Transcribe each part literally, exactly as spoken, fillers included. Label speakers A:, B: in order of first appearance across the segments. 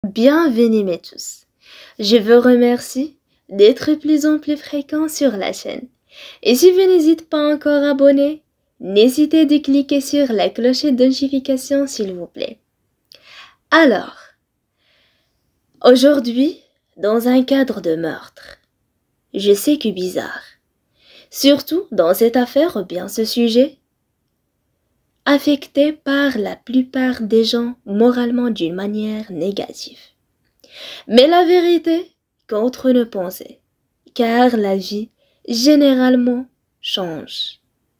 A: Bienvenue mes tous. Je vous remercie d'être plus en plus fréquents sur la chaîne. Et si vous n'hésitez pas encore à abonner, n'hésitez de cliquer sur la cloche de notification s'il vous plaît. Alors, aujourd'hui, dans un cadre de meurtre, je sais que bizarre, surtout dans cette affaire ou bien ce sujet, affecté par la plupart des gens moralement d'une manière négative. Mais la vérité contre nos pensées, car la vie généralement change.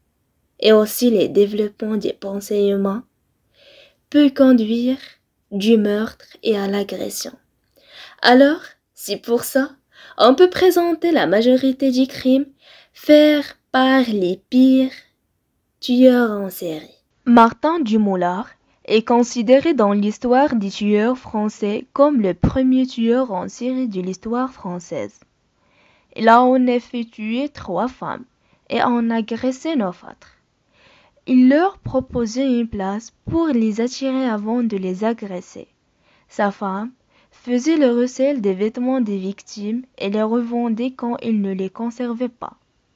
A: Et aussi les développements des pensées humaines peut conduire du meurtre et à l'agression. Alors, c'est pour ça, on peut présenter la majorité du crime faire par les pires tueurs en série.
B: Martin Dumoulin est considéré dans l'histoire des tueurs français comme le premier tueur en série de l'histoire française. Il a en effet tué trois femmes et en agressé neuf autres. Il leur proposait une place pour les attirer avant de les agresser. Sa femme faisait le recel des vêtements des victimes et les revendait quand il ne les conservait pas.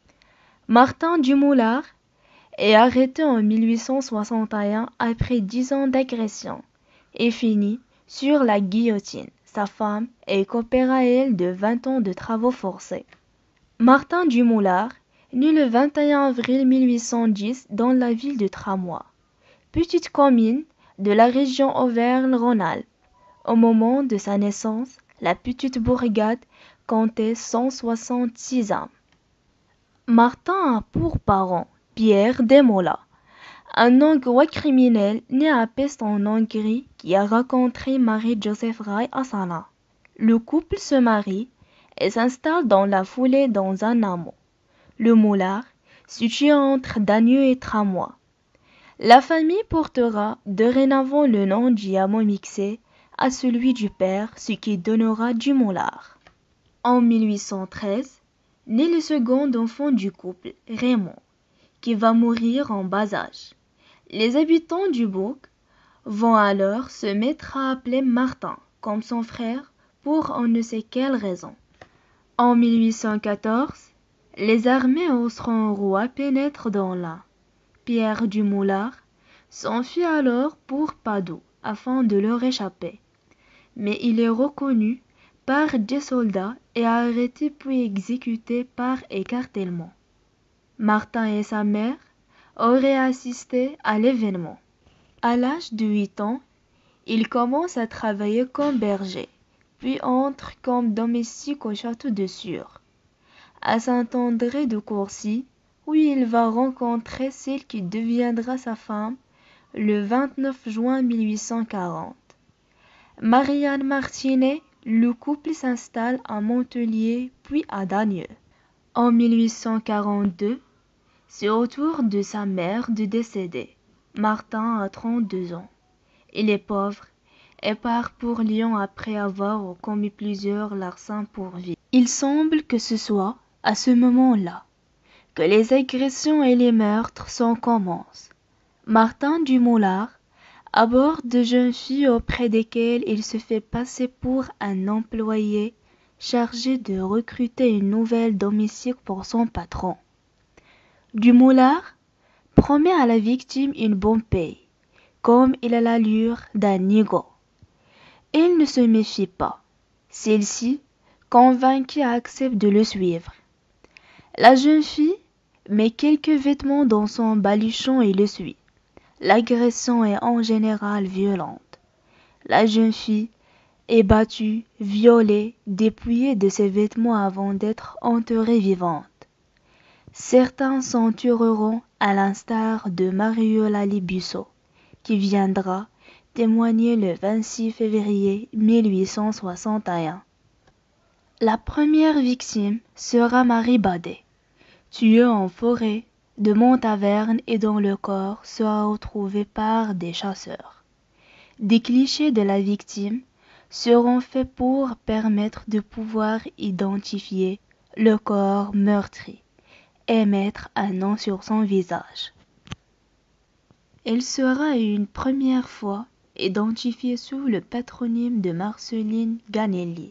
B: Martin Dumoulin est arrêté en mille huit cent soixante et un après dix ans d'agression et finit sur la guillotine. Sa femme écopera elle de vingt ans de travaux forcés. Martin Dumoulin naît le vingt et un avril mille huit cent dix dans la ville de Tramois, petite commune de la région Auvergne-Rhône-Alpes. Au moment de sa naissance, la petite bourgade comptait cent soixante-six âmes. Martin a pour parents Pierre Desmoulins, un Hongrois criminel né à Pest en Hongrie qui a rencontré Marie-Joseph Ray à Sanaa. Le couple se marie et s'installe dans la foulée dans un hameau, le Moulard, situé entre Dagneux et Tramois. La famille portera dorénavant le nom du hameau mixé à celui du père, ce qui donnera Dumoulin. En mille huit cent treize, naît le second enfant du couple, Raymond, qui va mourir en bas âge. Les habitants du bourg vont alors se mettre à appeler Martin, comme son frère, pour on ne sait quelle raison. En mille huit cent quatorze, les armées austro-hongroises pénètrent dans l'Ain. Pierre Dumoulin s'enfuit alors pour Padoue afin de leur échapper. Mais il est reconnu par des soldats et arrêté puis exécuté par écartèlement. Martin et sa mère auraient assisté à l'événement. À l'âge de huit ans, il commence à travailler comme berger, puis entre comme domestique au château de Sures, à Saint-André de Courcy, où il va rencontrer celle qui deviendra sa femme le vingt-neuf juin mille huit cent quarante. Marianne Martinet, le couple s'installe à Montpellier puis à Dagneux. En mille huit cent quarante-deux, c'est au tour de sa mère de décéder. Martin a trente-deux ans. Il est pauvre et part pour Lyon après avoir commis plusieurs larcins pour vivre. Il semble que ce soit à ce moment-là que les agressions et les meurtres s'en commencent. Martin Dumoulin aborde de jeunes filles auprès desquelles il se fait passer pour un employé chargé de recruter une nouvelle domestique pour son patron. Dumoulin promet à la victime une bonne paye, comme il a l'allure d'un négo. Il ne se méfie pas. Celle-ci, convaincue, accepte de le suivre. La jeune fille met quelques vêtements dans son baluchon et le suit. L'agression est en général violente. La jeune fille est battue, violée, dépouillée de ses vêtements avant d'être enterrée vivante. Certains s'en tueront à l'instar de Mariola Libusso, qui viendra témoigner le vingt-six février mille huit cent soixante et un. La première victime sera Marie Badet, tuée en forêt de Montavernes et dont le corps sera retrouvé par des chasseurs. Des clichés de la victime seront faits pour permettre de pouvoir identifier le corps meurtri et mettre un nom sur son visage. Elle sera une première fois identifiée sous le patronyme de Marceline Ganelli,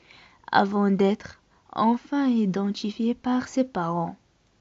B: avant d'être enfin identifiée par ses parents.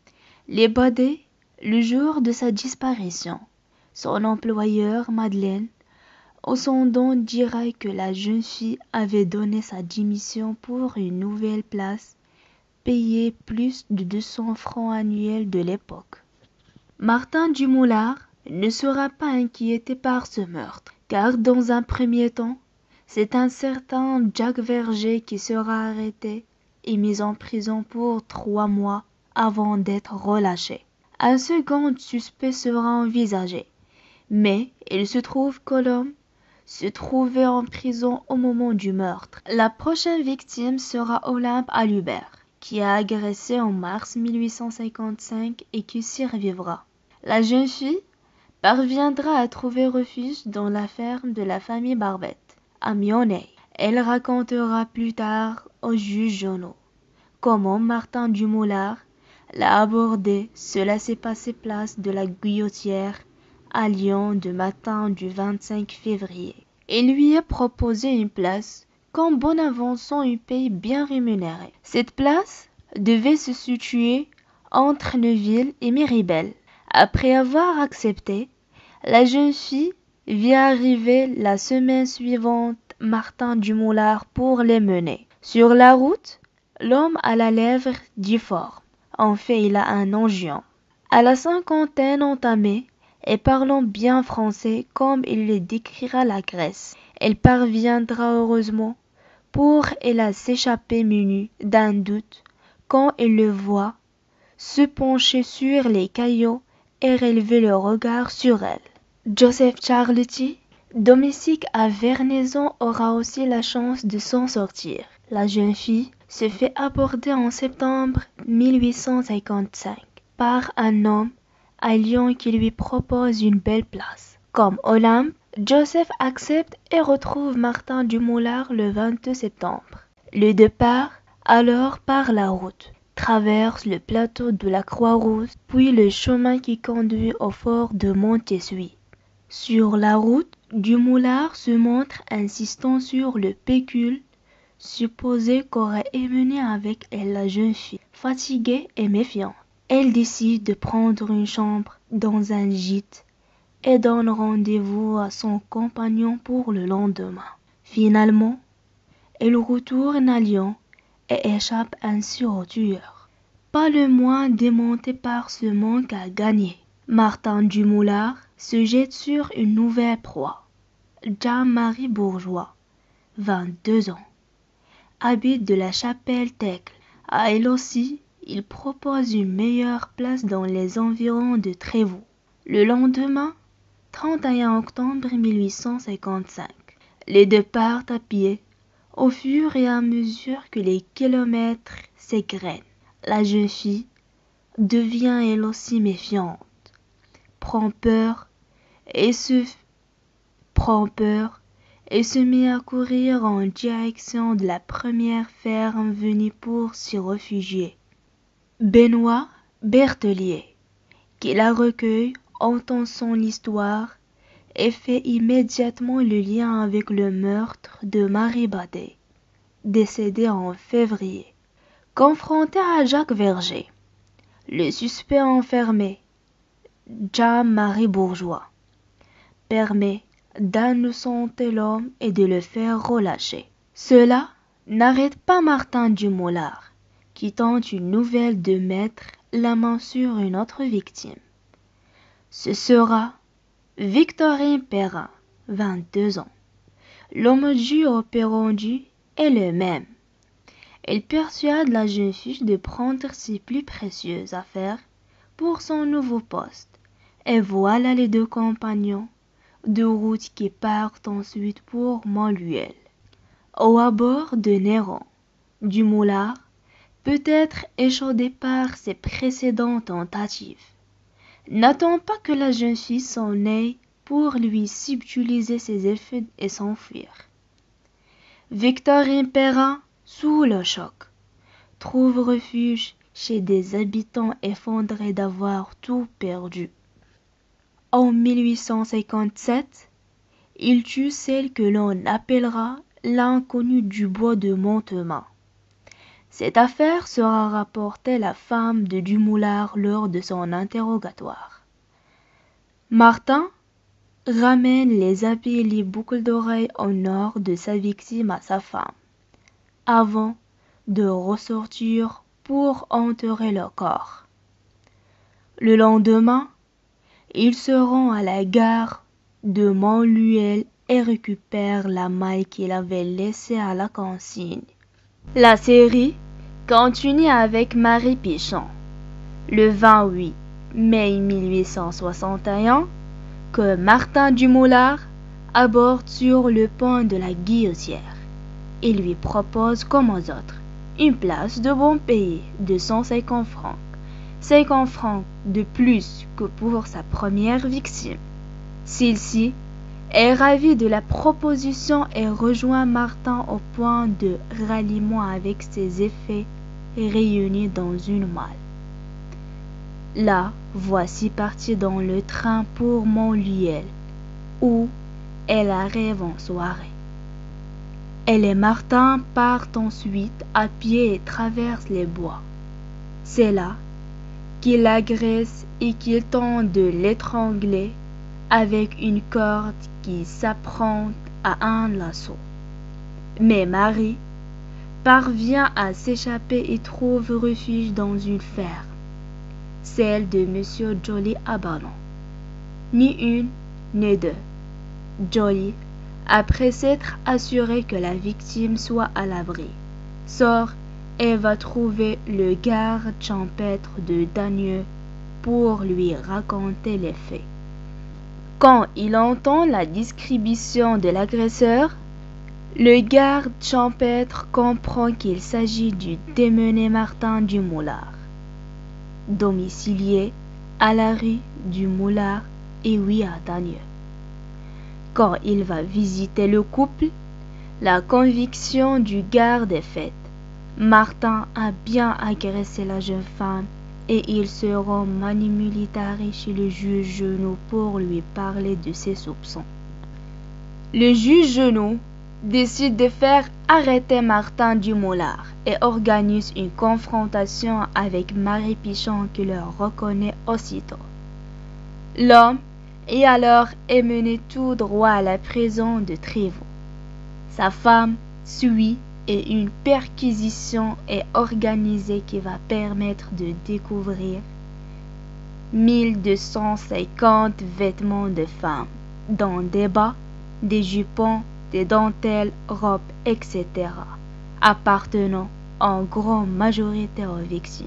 B: Les Badet, le jour de sa disparition, son employeur Madeleine, au son don dira que la jeune fille avait donné sa démission pour une nouvelle place, payée plus de deux cents francs annuels de l'époque. Martin Dumoulard ne sera pas inquiété par ce meurtre, car dans un premier temps, c'est un certain Jacques Verger qui sera arrêté et mis en prison pour trois mois avant d'être relâché. Un second suspect sera envisagé, mais il se trouve que l'homme se trouvait en prison au moment du meurtre. La prochaine victime sera Olympe Alubert, qui a agressé en mars mille huit cent cinquante-cinq et qui survivra. La jeune fille parviendra à trouver refuge dans la ferme de la famille Barbette, à Mionnet. Elle racontera plus tard au juge Jonot comment Martin Dumoulard l'a abordé. Cela s'est passé place de la Guillotière à Lyon le matin du vingt-cinq février. Il lui a proposé une place qu'en bon avançant une paye bien rémunérée. Cette place devait se situer entre Neuville et Miribel. Après avoir accepté, la jeune fille vit arriver la semaine suivante Martin Dumoulard pour les mener. Sur la route, l'homme à la lèvre difforme. En fait, il a un onguent. À la cinquantaine entamée, et parlant bien français comme il le décrira la Grèce, elle parviendra heureusement pour elle à s'échapper muni d'un doute quand il le voit se pencher sur les cailloux et relever le regard sur elle. Joseph Charletti, domestique à Vernaison, aura aussi la chance de s'en sortir. La jeune fille se fait aborder en septembre mille huit cent cinquante-cinq par un homme à Lyon qui lui propose une belle place. Comme Olympe, Joseph accepte et retrouve Martin Dumoulard le vingt-deux septembre. Le départ, alors par la route, traverse le plateau de la Croix-Rousse, puis le chemin qui conduit au fort de Montessuie. Sur la route, Dumoulard se montre insistant sur le pécule supposé qu'aurait émené avec elle la jeune fille, fatiguée et méfiante. Elle décide de prendre une chambre dans un gîte et donne rendez-vous à son compagnon pour le lendemain. Finalement, elle retourne à Lyon et échappe ainsi au tueur. Pas le moins démonté par ce manque à gagner, Martin Dumoulard se jette sur une nouvelle proie. Jean-Marie Bourgeois, vingt-deux ans, habite de la Chapelle-Tecle. À elle aussi, il propose une meilleure place dans les environs de Trévoux. Le lendemain, trente et un octobre mille huit cent cinquante-cinq, les deux partent à pied au fur et à mesure que les kilomètres s'égrènent. La jeune fille devient elle aussi méfiante, prend peur et se prend peur et se met à courir en direction de la première ferme venue pour s'y réfugier. Benoît Berthelier, qui la recueille, entend son histoire et fait immédiatement le lien avec le meurtre de Marie Badet, décédée en février. Confronté à Jacques Verger, le suspect enfermé, Jean-Marie Bourgeois, permet d'innocenter l'homme et de le faire relâcher. Cela n'arrête pas Martin Dumoulard, qui tente une nouvelle de mettre la main sur une autre victime. Ce sera Victorine Perrin, vingt-deux ans. L'homme dû operandi est le même. Elle persuade la jeune fille de prendre ses plus précieuses affaires pour son nouveau poste. Et voilà les deux compagnons de route qui partent ensuite pour Montluel. Au abord de Néron, Dumoulard peut être échaudé par ses précédentes tentatives. N'attend pas que la jeune fille s'en aille pour lui subtiliser ses effets et s'enfuir. Victorine Perrin, sous le choc, trouve refuge chez des habitants effondrés d'avoir tout perdu. En mille huit cent cinquante-sept, il tue celle que l'on appellera l'inconnue du bois de Montemain. Cette affaire sera rapportée à la femme de Dumoulard lors de son interrogatoire. Martin ramène les habits et les boucles d'oreilles en or de sa victime à sa femme, avant de ressortir pour enterrer le corps. Le lendemain, il se rend à la gare de Montluel et récupère la malle qu'il avait laissée à la consigne. La série continue avec Marie Pichon, le vingt-huit mai mille huit cent soixante et un, que Martin Dumoulard aborde sur le pont de la Guillotière. Il lui propose, comme aux autres, une place de bon pays de cent cinquante francs, cinquante francs de plus que pour sa première victime. Celle-ci est ravie de la proposition et rejoint Martin au point de ralliement avec ses effets réunis dans une malle. La voici partie dans le train pour Montluel, où elle arrive en soirée. Elle et Martin partent ensuite à pied et traversent les bois. C'est là qu'il l'agresse et qu'il tente de l'étrangler avec une corde qui s'apprête à un lasso. Mais Marie parvient à s'échapper et trouve refuge dans une ferme, celle de Monsieur Joly à Ballon. Ni une, ni deux. Joly, après s'être assuré que la victime soit à l'abri, sort et va trouver le garde champêtre de Dagneux pour lui raconter les faits. Quand il entend la description de l'agresseur, le garde champêtre comprend qu'il s'agit du démêné Martin Dumoulard, domicilié à la rue du Moulard et oui à Dagneux. Quand il va visiter le couple, la conviction du garde est faite. Martin a bien agressé la jeune femme et il se rend manu militari chez le juge Genot pour lui parler de ses soupçons. Le juge Genot décide de faire arrêter Martin Dumoulard et organise une confrontation avec Marie Pichon qui le reconnaît aussitôt. L'homme est alors emmené tout droit à la prison de Trévoux. Sa femme suit et une perquisition est organisée qui va permettre de découvrir mille deux cent cinquante vêtements de femmes, dont des bas, des jupons, des dentelles, robes, et cetera, appartenant en grande majorité aux victimes.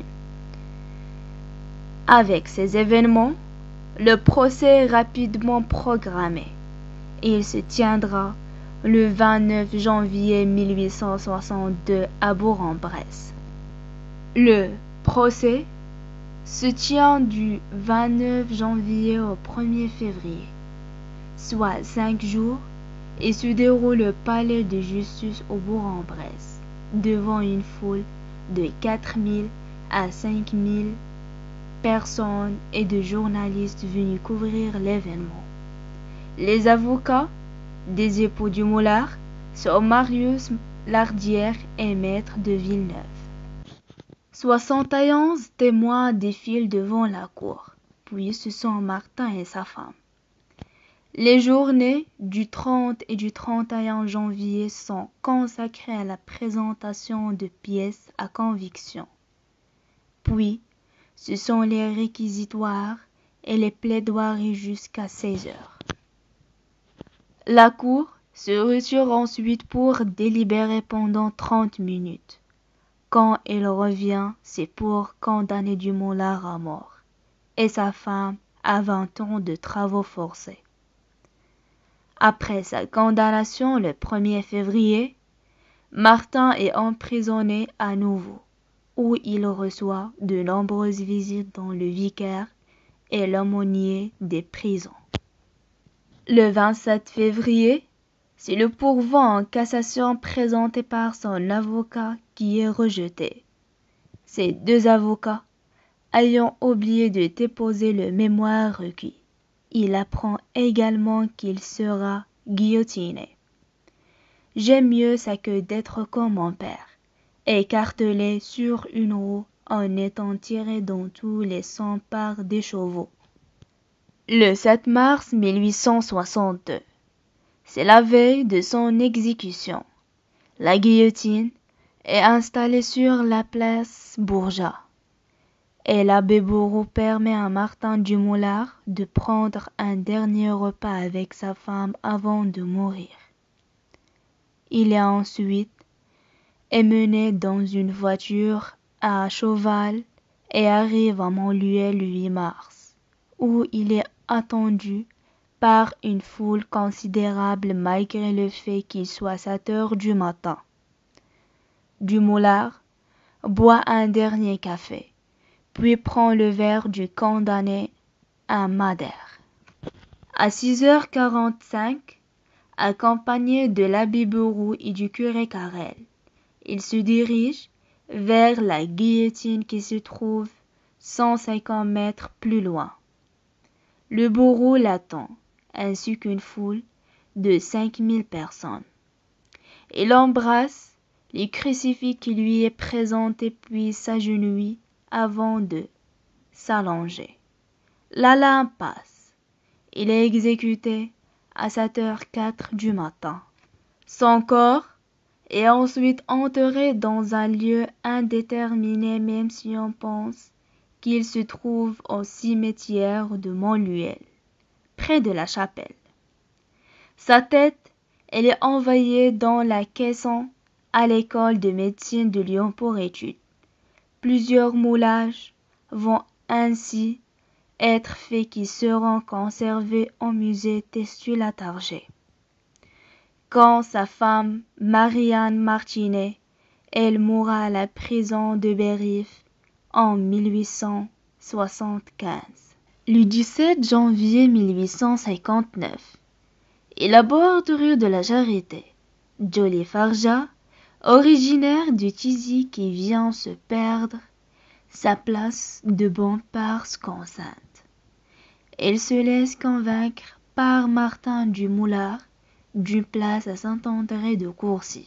B: Avec ces événements, le procès est rapidement programmé. Il se tiendra le vingt-neuf janvier mille huit cent soixante-deux à Bourg-en-Bresse. Le procès se tient du vingt-neuf janvier au premier février, soit cinq jours, et se déroule au palais de justice au Bourg-en-Bresse, devant une foule de quatre mille à cinq mille personnes et de journalistes venus couvrir l'événement. Les avocats des époux Dumoulard sont Marius Lardière et Maître de Villeneuve. soixante et onze témoins défilent devant la cour, puis ce sont Martin et sa femme. Les journées du trente et du trente et un janvier sont consacrées à la présentation de pièces à conviction. Puis, ce sont les réquisitoires et les plaidoiries jusqu'à seize heures. La cour se retire ensuite pour délibérer pendant trente minutes. Quand elle revient, c'est pour condamner Dumoulard à mort et sa femme à vingt ans de travaux forcés. Après sa condamnation le premier février, Martin est emprisonné à nouveau, où il reçoit de nombreuses visites dans le vicaire et l'aumônier des prisons. Le vingt-sept février, c'est le pourvoi en cassation présenté par son avocat qui est rejeté. Ces deux avocats ayant oublié de déposer le mémoire requis, il apprend également qu'il sera guillotiné. J'aime mieux ça que d'être comme mon père, écartelé sur une roue en étant tiré dans tous les sens par des chevaux. Le sept mars mille huit cent soixante-deux, c'est la veille de son exécution. La guillotine est installée sur la place Bourgeat. Et l'abbé Bourreau permet à Martin Dumoulard de prendre un dernier repas avec sa femme avant de mourir. Il est ensuite emmené dans une voiture à cheval et arrive à Montluel le huit mars, où il est attendu par une foule considérable malgré le fait qu'il soit sept heures du matin. Dumoulard boit un dernier café, puis prend le verre du condamné à Madère. À six heures quarante-cinq, accompagné de l'abbé Bourreau et du curé Carrel, il se dirige vers la guillotine qui se trouve cent cinquante mètres plus loin. Le bourreau l'attend, ainsi qu'une foule de cinq mille personnes. Il embrasse le crucifix qui lui est présenté puis s'agenouille avant de s'allonger. L'alarme passe. Il est exécuté à sept heures quatre du matin. Son corps est ensuite enterré dans un lieu indéterminé, même si on pense qu'il se trouve au cimetière de Montluel, près de la chapelle. Sa tête, elle est envoyée dans la caisson à l'école de médecine de Lyon pour études. Plusieurs moulages vont ainsi être faits qui seront conservés au musée Testu-Latarjet. Quand sa femme, Marianne Martinet, elle mourra à la prison de Bérif en mille huit cent soixante-quinze. Le dix-sept janvier mille huit cent cinquante-neuf, il aborde rue de la Charité. Jolie Farja, originaire du Tizi qui vient se perdre sa place de bon parce qu'enceinte. Elle se laisse convaincre par Martin Dumoulard d'une place à Saint-André de Courcy.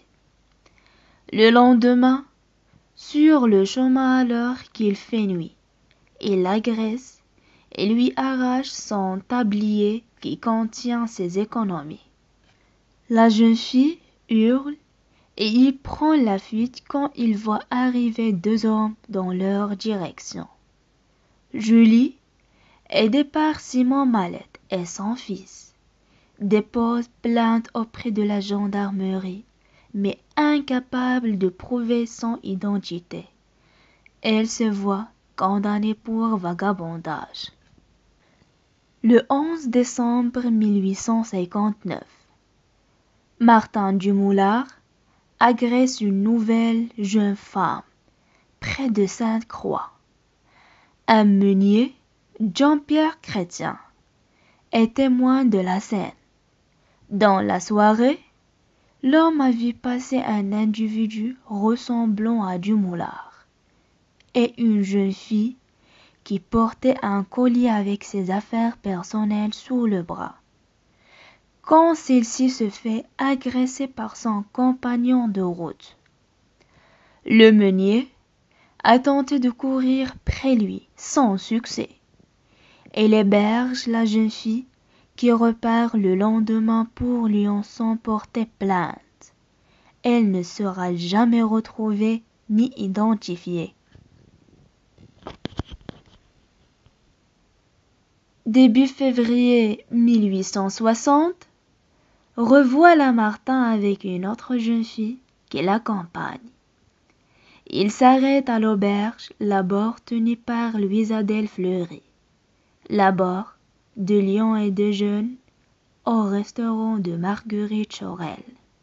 B: Le lendemain, sur le chemin alors qu'il fait nuit, il l'agresse et lui arrache son tablier qui contient ses économies. La jeune fille hurle et il prend la fuite quand il voit arriver deux hommes dans leur direction. Julie, aidée par Simon Mallette et son fils, dépose plainte auprès de la gendarmerie, mais incapable de prouver son identité. Elle se voit condamnée pour vagabondage. Le onze décembre mille huit cent cinquante-neuf, Martin Dumoulard agresse une nouvelle jeune femme près de Sainte-Croix. Un meunier, Jean-Pierre Chrétien, est témoin de la scène. Dans la soirée, l'homme a vu passer un individu ressemblant à Dumoulard et une jeune fille qui portait un collier avec ses affaires personnelles sous le bras. Quand celle-ci se fait agresser par son compagnon de route, le meunier a tenté de courir près lui sans succès. Il héberge la jeune fille qui repart le lendemain pour lui en s'en porter plainte. Elle ne sera jamais retrouvée ni identifiée. Début février mille huit cent soixante, revoilà Martin avec une autre jeune fille qui l'accompagne. Il s'arrête à l'auberge Laborde tenue par Louise-Adèle Fleury. Laborde, de Lyon et de Jeunes, au restaurant de Marguerite Chorel.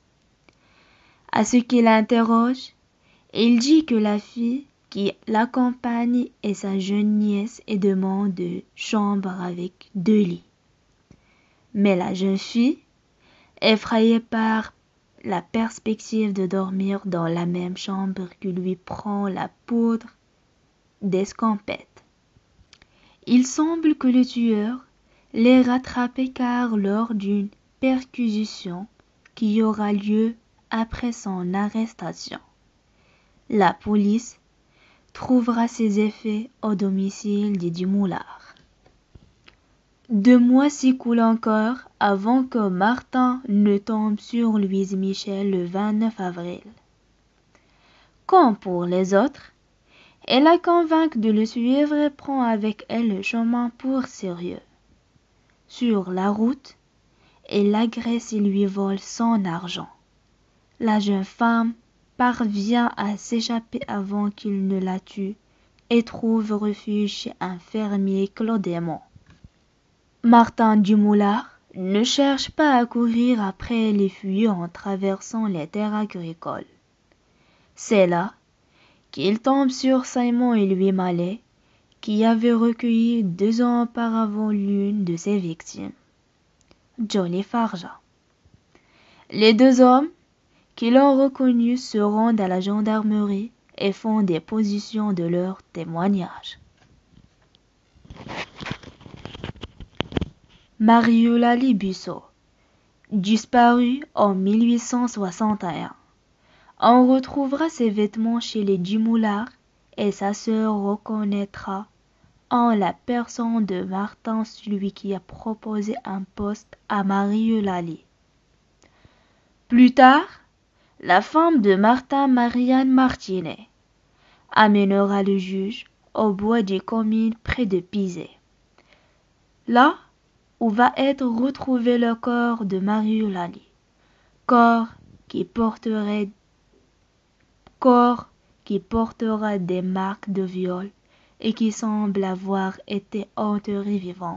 B: À ce qu'il interroge, il dit que la fille qui l'accompagne est sa jeune nièce et demande de chambre avec deux lits. Mais la jeune fille, effrayée par la perspective de dormir dans la même chambre que lui, prend la poudre d'escampette. Il semble que le tueur l'ait rattrapée car lors d'une perquisition qui aura lieu après son arrestation. La police trouvera ses effets au domicile des Dumoulard. Deux mois s'écoulent encore avant que Martin ne tombe sur Louise Michel le vingt-neuf avril. Comme pour les autres, elle la convainc de le suivre et prend avec elle le chemin pour Sérieux. Sur la route, elle l'agresse et lui vole son argent. La jeune femme parvient à s'échapper avant qu'il ne la tue et trouve refuge chez un fermier Claudemont. Martin Dumoulard ne cherche pas à courir après les fuyants en traversant les terres agricoles. C'est là qu'il tombe sur Simon et Louis Mallet, qui avaient recueilli deux ans auparavant l'une de ses victimes, Jolie Farja. Les deux hommes qui l'ont reconnu se rendent à la gendarmerie et font déposition de leurs témoignages. Marie-Eulalie Busseau, disparue en mille huit cent soixante et un. On retrouvera ses vêtements chez les Dumoulard et sa sœur reconnaîtra en la personne de Martin celui qui a proposé un poste à Marie-Eulalie. Plus tard, la femme de Martin, Marianne Martinet, amènera le juge au bois des Comines près de Pizé, là où va être retrouvé le corps de Marie-Eulalie, corps qui porterait corps qui portera des marques de viol et qui semble avoir été enterrée vivante.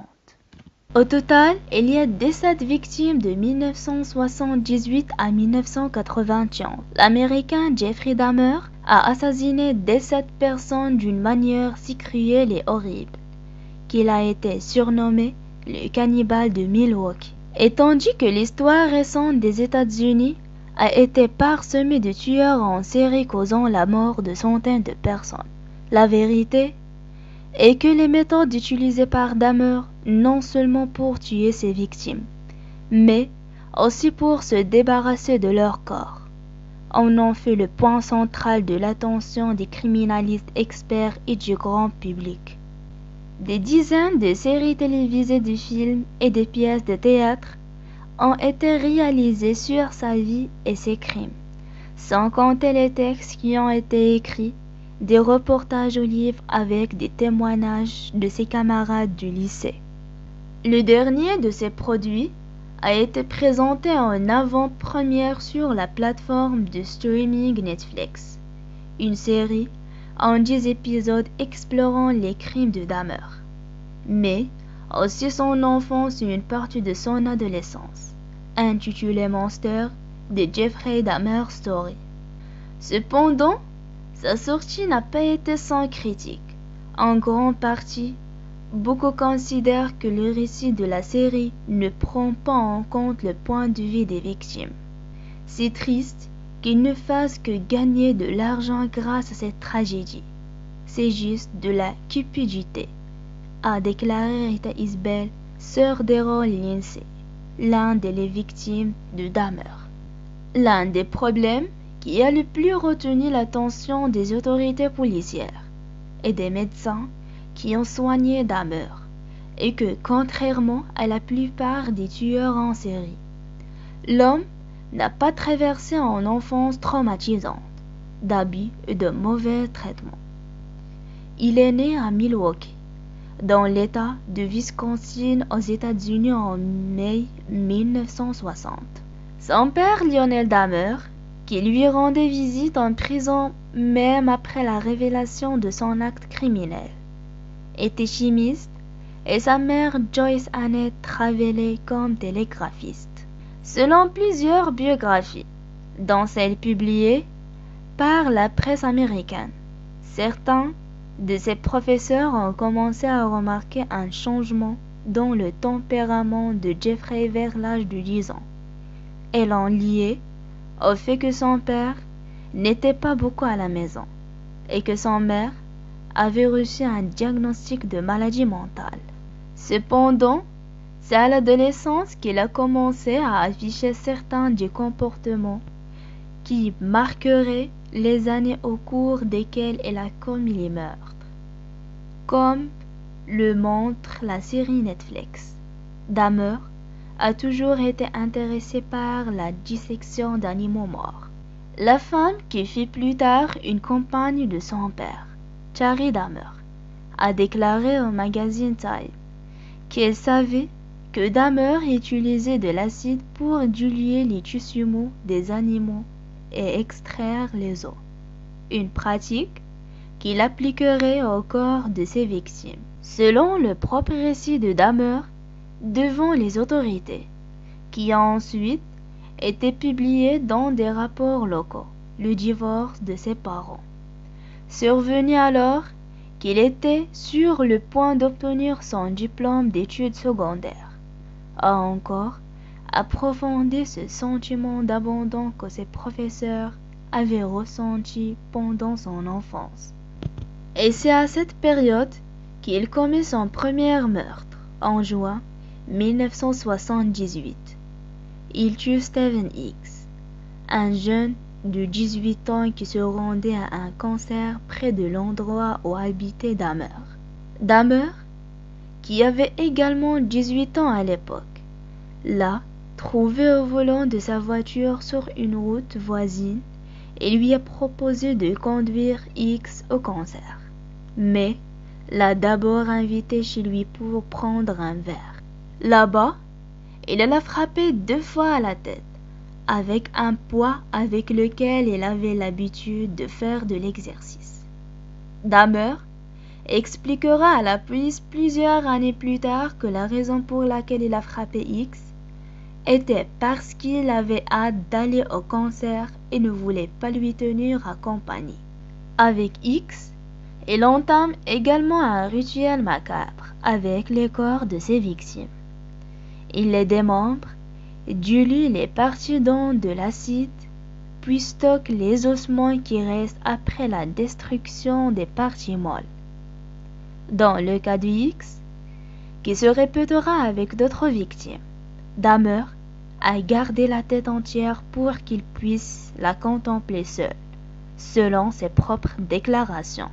B: Au total, il y a dix-sept victimes de mille neuf cent soixante-dix-huit à mille neuf cent quatre-vingt-un. L'Américain Jeffrey Dahmer a assassiné dix-sept personnes d'une manière si cruelle et horrible qu'il a été surnommé le cannibale de Milwaukee. Et tandis que l'histoire récente des États-Unis a été parsemée de tueurs en série causant la mort de centaines de personnes, la vérité est que les méthodes utilisées par Dahmer, non seulement pour tuer ses victimes, mais aussi pour se débarrasser de leur corps, en ont fait le point central de l'attention des criminalistes experts et du grand public. Des dizaines de séries télévisées, de films et de pièces de théâtre ont été réalisées sur sa vie et ses crimes, sans compter les textes qui ont été écrits, des reportages au livre avec des témoignages de ses camarades du lycée. Le dernier de ces produits a été présenté en avant-première sur la plateforme de streaming Netflix, une série en dix épisodes explorant les crimes de Dahmer, mais aussi son enfance et une partie de son adolescence, intitulée Monster, de Jeffrey Dahmer Story. Cependant, sa sortie n'a pas été sans critique. En grande partie, beaucoup considèrent que le récit de la série ne prend pas en compte le point de vue des victimes. C'est triste qu'il ne fasse que gagner de l'argent grâce à cette tragédie. C'est juste de la cupidité, a déclaré Rita Isbell, sœur d'Errol Lindsay, l'un des victimes de Dahmer. L'un des problèmes qui a le plus retenu l'attention des autorités policières et des médecins qui ont soigné Dahmer est que, contrairement à la plupart des tueurs en série, l'homme n'a pas traversé une enfance traumatisante, d'abus et de mauvais traitements. Il est né à Milwaukee, dans l'État de Wisconsin aux États-Unis en mai mille neuf cent soixante. Son père Lionel Dahmer, qui lui rendait visite en prison même après la révélation de son acte criminel, était chimiste et sa mère Joyce Annette travaillait comme télégraphiste. Selon plusieurs biographies, dont celles publiées par la presse américaine, certains de ses professeurs ont commencé à remarquer un changement dans le tempérament de Jeffrey vers l'âge de dix ans, et l'ont lié au fait que son père n'était pas beaucoup à la maison et que son mère avait reçu un diagnostic de maladie mentale. Cependant, C'est à l'adolescence qu'il a commencé à afficher certains des comportements qui marqueraient les années au cours desquelles il a commis les meurtres, comme le montre la série Netflix. Dahmer a toujours été intéressé par la dissection d'animaux morts. La femme qui fut plus tard une compagne de son père, Jari Dahmer, a déclaré au magazine Time qu'elle savait que Dahmer utilisait de l'acide pour diluer les tissus mous des animaux et extraire les os, une pratique qu'il appliquerait au corps de ses victimes. Selon le propre récit de Dahmer devant les autorités, qui a ensuite été publié dans des rapports locaux, le divorce de ses parents, survenu alors qu'il était sur le point d'obtenir son diplôme d'études secondaires, a encore approfondi ce sentiment d'abandon que ses professeurs avaient ressenti pendant son enfance. Et c'est à cette période qu'il commet son premier meurtre, en juin mille neuf cent soixante-dix-huit. Il tue Steven Hicks, un jeune de dix-huit ans qui se rendait à un concert près de l'endroit où habitait Dahmer. Dahmer, qui avait également dix-huit ans à l'époque, l'a trouvé au volant de sa voiture sur une route voisine et lui a proposé de conduire Hicks au concert, mais l'a d'abord invité chez lui pour prendre un verre. Là-bas, il l'a frappé deux fois à la tête, avec un poids avec lequel il avait l'habitude de faire de l'exercice. Dahmer expliquera à la police plusieurs années plus tard que la raison pour laquelle il a frappé Hicks était parce qu'il avait hâte d'aller au concert et ne voulait pas lui tenir à compagnie. Avec Hicks, il entame également un rituel macabre avec les corps de ses victimes. Il les démembre, dilue les parties dans de l'acide, puis stocke les ossements qui restent après la destruction des parties molles. Dans le cas de Hicks, qui se répétera avec d'autres victimes, Dahmer a gardé la tête entière pour qu'il puisse la contempler seul, selon ses propres déclarations.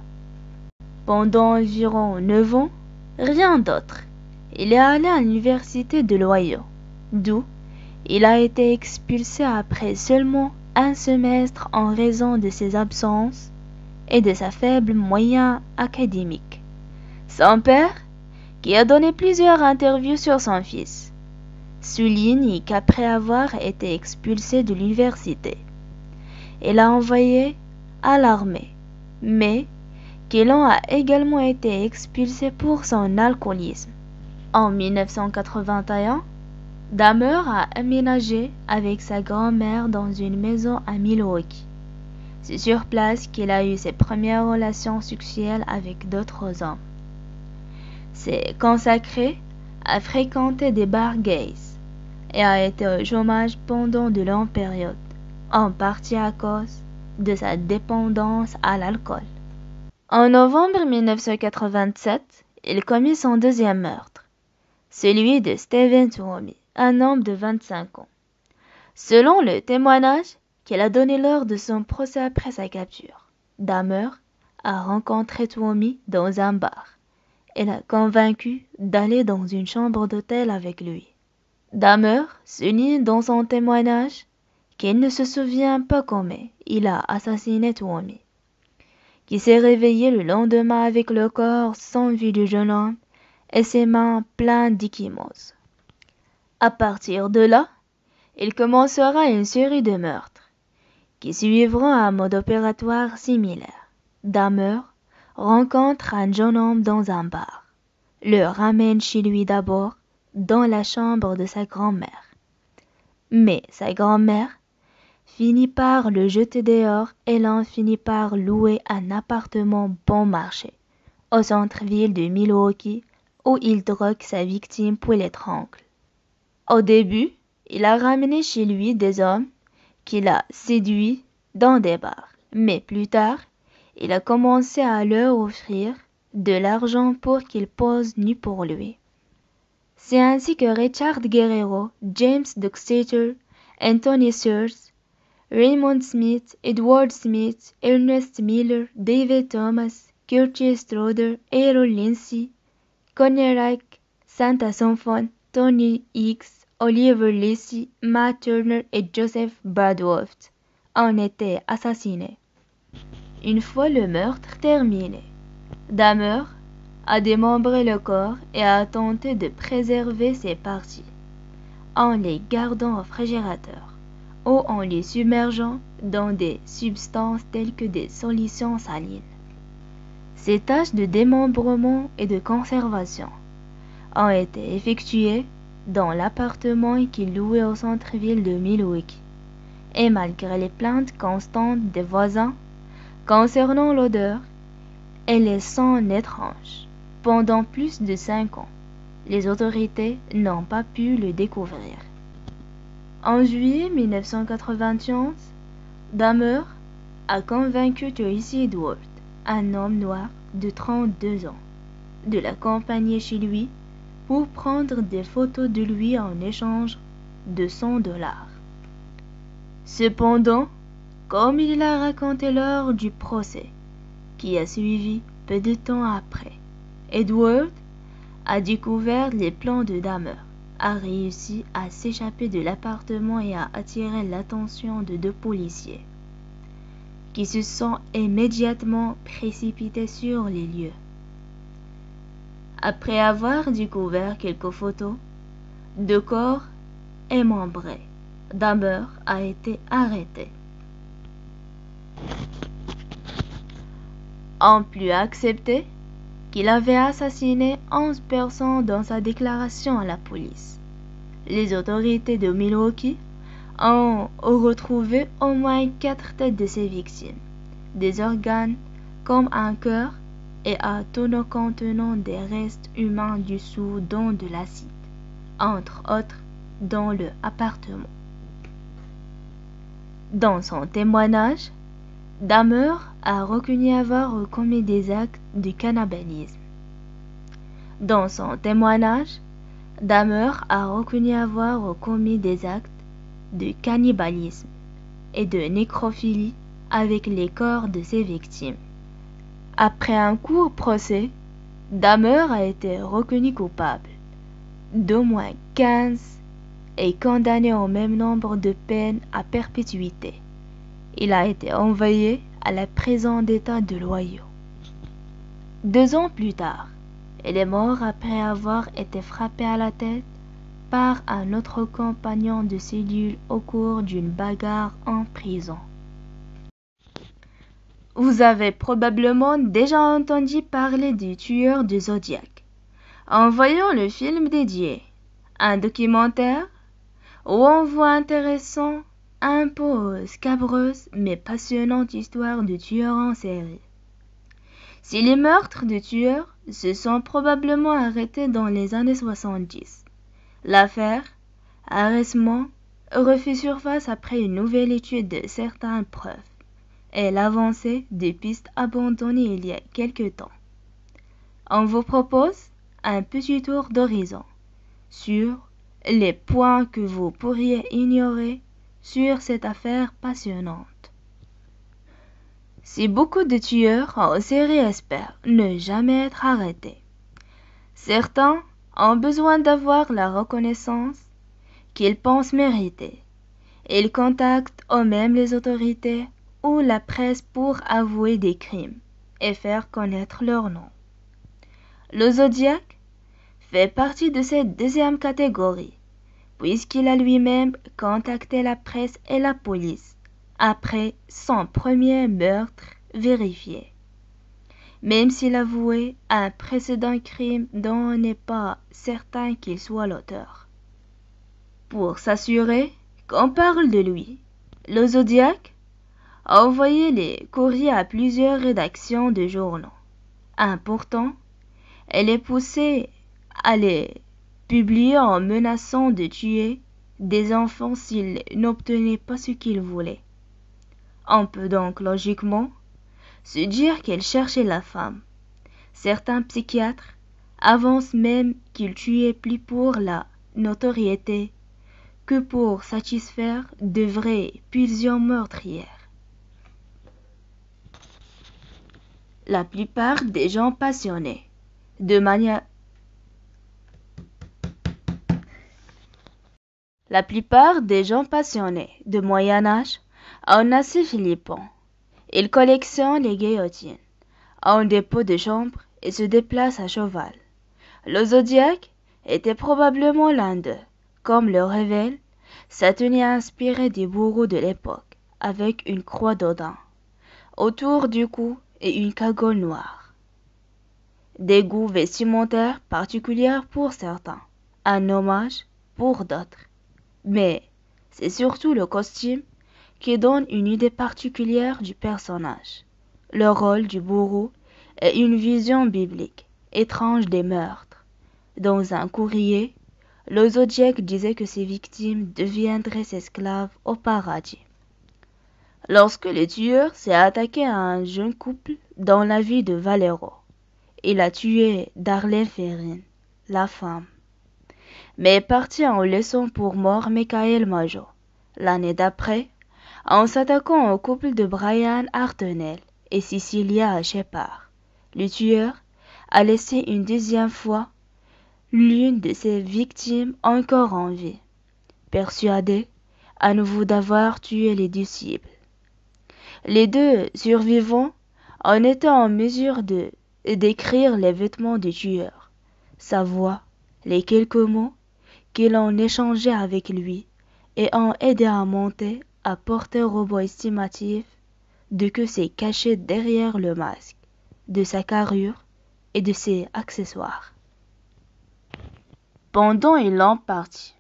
B: Pendant environ neuf ans, rien d'autre. Il est allé à l'université de l'Ohio, d'où il a été expulsé après seulement un semestre en raison de ses absences et de sa faible moyenne académique. Son père, qui a donné plusieurs interviews sur son fils, souligne qu'après avoir été expulsé de l'université, il a envoyé à l'armée, mais qu'il en a également été expulsé pour son alcoolisme. En mille neuf cent quatre-vingt-un, Dahmer a aménagé avec sa grand-mère dans une maison à Milwaukee. C'est sur place qu'il a eu ses premières relations sexuelles avec d'autres hommes. S'est consacré à fréquenter des bars gays et a été au chômage pendant de longues périodes, en partie à cause de sa dépendance à l'alcool. En novembre mille neuf cent quatre-vingt-sept, il commit son deuxième meurtre, celui de Steven Tuomi, un homme de vingt-cinq ans. Selon le témoignage qu'il a donné lors de son procès après sa capture, Dahmer a rencontré Tuomi dans un bar et l'a convaincu d'aller dans une chambre d'hôtel avec lui. Dahmer souligne dans son témoignage qu'il ne se souvient pas comment il a assassiné Tuomi, qui s'est réveillé le lendemain avec le corps sans vie du jeune homme et ses mains pleines d'ecchymoses. À partir de là, il commencera une série de meurtres qui suivront un mode opératoire similaire. Dahmer rencontre un jeune homme dans un bar, le ramène chez lui d'abord dans la chambre de sa grand-mère. Mais sa grand-mère finit par le jeter dehors et l'en finit par louer un appartement bon marché au centre-ville de Milwaukee où il drogue sa victime puis l'étrangle. Au début, il a ramené chez lui des hommes qu'il a séduits dans des bars, mais plus tard, il a commencé à leur offrir de l'argent pour qu'ils posent nus pour lui. C'est ainsi que Richard Guerrero, James Duxeter, Anthony Sears, Raymond Smith, Edward Smith, Ernest Miller, David Thomas, Curtis Strother, Errol Lindsay, Connie Reich, Santa Sonfon, Tony Hicks, Oliver Lacey, Matt Turner et Joseph Bradworth en étaient assassinés. Une fois le meurtre terminé, Dahmer a démembré le corps et a tenté de préserver ses parties en les gardant au réfrigérateur ou en les submergeant dans des substances telles que des solutions salines. Ces tâches de démembrement et de conservation ont été effectuées dans l'appartement qu'il louait au centre-ville de Milwaukee. Et malgré les plaintes constantes des voisins concernant l'odeur et les sons étranges, pendant plus de cinq ans, les autorités n'ont pas pu le découvrir. En juillet mille neuf cent quatre-vingt-onze, Dahmer a convaincu Tracy Edward, un homme noir de trente-deux ans, de l'accompagner chez lui pour prendre des photos de lui en échange de cent dollars. Cependant, comme il l'a raconté lors du procès, qui a suivi peu de temps après, Edward a découvert les plans de Dahmer, a réussi à s'échapper de l'appartement et a attiré l'attention de deux policiers, qui se sont immédiatement précipités sur les lieux. Après avoir découvert quelques photos de corps émembrés, Dahmer a été arrêté. On put accepter qu'il avait assassiné onze personnes dans sa déclaration à la police. Les autorités de Milwaukee ont retrouvé au moins quatre têtes de ses victimes, des organes comme un cœur et un tonneau contenant des restes humains dissous dans de l'acide, entre autres dans le appartement. Dans son témoignage, Dahmer a reconnu avoir commis des actes de cannibalisme. Dans son témoignage, Dahmer a reconnu avoir commis des actes de cannibalisme et de nécrophilie avec les corps de ses victimes. Après un court procès, Dahmer a été reconnu coupable d'au moins quinze et condamné au même nombre de peines à perpétuité. Il a été envoyé à la prison d'État de l'Ohio. Deux ans plus tard, il est mort après avoir été frappé à la tête par un autre compagnon de cellule au cours d'une bagarre en prison. Vous avez probablement déjà entendu parler du tueur du Zodiac. En voyant le film dédié, un documentaire où on voit intéressant, un peu scabreuse mais passionnante histoire de tueurs en série. Si les meurtres de tueurs se sont probablement arrêtés dans les années soixante-dix, l'affaire a récemment refait surface après une nouvelle étude de certaines preuves et l'avancée des pistes abandonnées il y a quelque temps. On vous propose un petit tour d'horizon sur les points que vous pourriez ignorer sur cette affaire passionnante. Si beaucoup de tueurs en série espèrent ne jamais être arrêtés, certains ont besoin d'avoir la reconnaissance qu'ils pensent mériter. Ils contactent eux-mêmes les autorités ou la presse pour avouer des crimes et faire connaître leur nom. Le Zodiac fait partie de cette deuxième catégorie, puisqu'il a lui-même contacté la presse et la police après son premier meurtre vérifié, même s'il avouait un précédent crime dont on n'est pas certain qu'il soit l'auteur. Pour s'assurer qu'on parle de lui, le Zodiac a envoyé les courriers à plusieurs rédactions de journaux importants et les poussé à les publier en menaçant de tuer des enfants s'ils n'obtenaient pas ce qu'ils voulaient. On peut donc logiquement se dire qu'elle cherchait la femme. Certains psychiatres avance même qu'il tuait plus pour la notoriété que pour satisfaire de vraies pulsions meurtrières. La plupart des gens passionnés, de manière La plupart des gens passionnés de Moyen Âge ont assez flippant. Ils collectionnent les guillotines, ont un dépôt de chambre et se déplacent à cheval. Le zodiaque était probablement l'un d'eux, comme le révèle sa tenue inspirée des bourreaux de l'époque, avec une croix d'Odin autour du cou et une cagoule noire. Des goûts vestimentaires particuliers pour certains, un hommage pour d'autres. Mais c'est surtout le costume qui donne une idée particulière du personnage. Le rôle du bourreau est une vision biblique, étrange des meurtres. Dans un courrier, le zodiaque disait que ses victimes deviendraient ses esclaves au paradis. Lorsque le tueur s'est attaqué à un jeune couple dans la ville de Valero, il a tué Darlene Ferrin, la femme, mais est parti en laissant pour mort Michael Majo. L'année d'après, en s'attaquant au couple de Brian Hartnell et Cecilia Shepard, le tueur a laissé une deuxième fois l'une de ses victimes encore en vie, persuadé à nouveau d'avoir tué les disciples. Les deux survivants en étaient en mesure de décrire les vêtements du tueur, sa voix, les quelques mots qu'ils ont échangés avec lui et ont aidé à monter à portée robot estimatif de que c'est caché derrière le masque, de sa carrure et de ses accessoires. Pendant une longue partie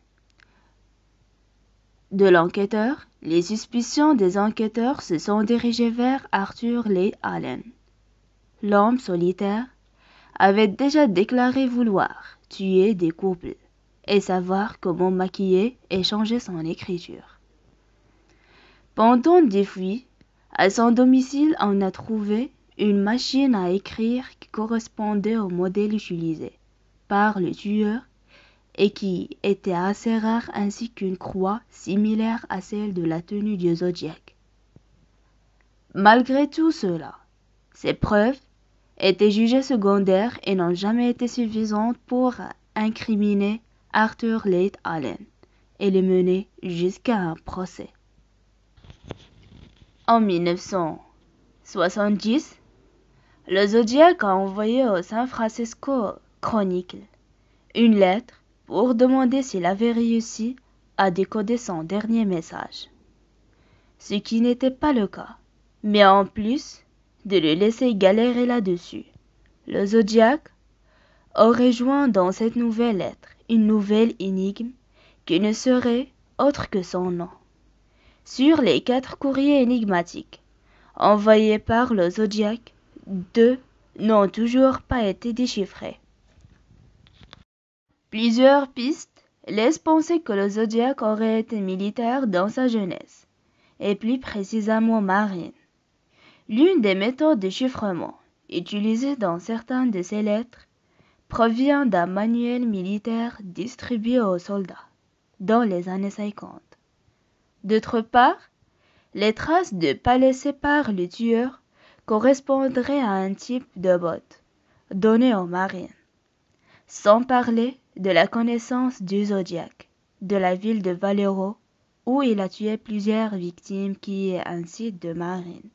B: de l'enquêteur, les suspicions des enquêteurs se sont dirigées vers Arthur Leigh Allen. L'homme solitaire avait déjà déclaré vouloir tuer des couples et savoir comment maquiller et changer son écriture. Pendant des fouilles, à son domicile, on a trouvé une machine à écrire qui correspondait au modèle utilisé par le tueur et qui était assez rare, ainsi qu'une croix similaire à celle de la tenue du zodiaque. Malgré tout cela, ces preuves étaient jugées secondaires et n'ont jamais été suffisantes pour incriminer Arthur Leigh Allen et les mener jusqu'à un procès. En mille neuf cent soixante-dix, le Zodiac a envoyé au San Francisco Chronicle une lettre pour demander s'il avait réussi à décoder son dernier message, ce qui n'était pas le cas, mais en plus de le laisser galérer là-dessus, le Zodiac aurait joint dans cette nouvelle lettre une nouvelle énigme qui ne serait autre que son nom. Sur les quatre courriers énigmatiques envoyés par le Zodiac, deux n'ont toujours pas été déchiffrés. Plusieurs pistes laissent penser que le Zodiac aurait été militaire dans sa jeunesse, et plus précisément marine. L'une des méthodes de chiffrement utilisées dans certaines de ces lettres provient d'un manuel militaire distribué aux soldats dans les années cinquante. D'autre part, les traces de pas laissées par le tueur correspondraient à un type de botte donné aux marines, sans parler de la connaissance du Zodiac, de la ville de Valero, où il a tué plusieurs victimes qui est un site de marine.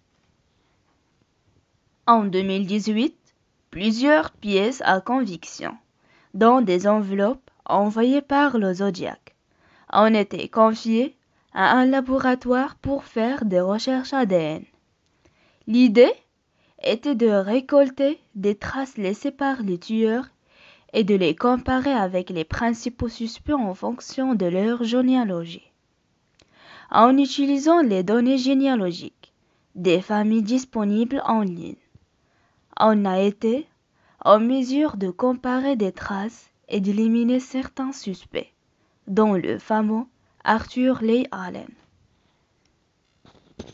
B: En deux mille dix-huit, plusieurs pièces à conviction, dans des enveloppes envoyées par le Zodiac, ont été confiées à un laboratoire pour faire des recherches A D N. L'idée était de récolter des traces laissées par les tueurs et de les comparer avec les principaux suspects en fonction de leur généalogie. En utilisant les données généalogiques des familles disponibles en ligne, on a été en mesure de comparer des traces et d'éliminer certains suspects, dont le fameux Arthur Leigh Allen.